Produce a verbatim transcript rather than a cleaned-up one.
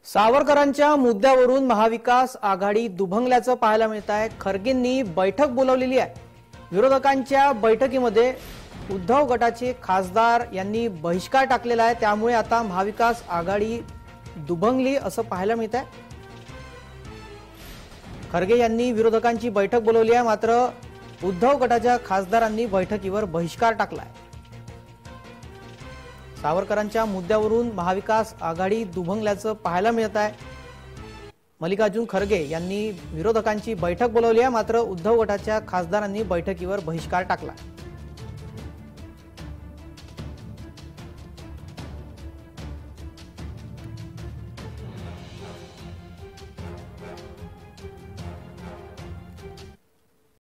सावरकरांच्या मुद्द्यावरून महाविकास आघाडी दुभंगल्याचं पाहायला मिळत आहे। खरगेंनी बैठक बोलावलेली आहे। विरोधकांच्या बैठकीमध्ये उद्धव गटाचे खासदार यांनी बहिष्कार टाकलेला आहे। त्यामुळे आता महाविकास आघाडी दुभंगली असं पाहायला मिळत आहे। खरगे यांनी विरोधकांची बैठक बोलावली आहे, मात्र उद्धव गटाच्या खासदारांनी बैठकीवर बहिष्कार टाकला आहे। सावरकरांच्या मुद्द्यावरून महाविकास आघाडी दुभंगल्याचं पाहायला मिळत आहे। मल्लिकार्जुन खरगे यांनी विरोधकांची बैठक बोलावली आहे, मात्र उद्धव गटाच्या खासदारांनी बैठकीवर बहिष्कार टाकला।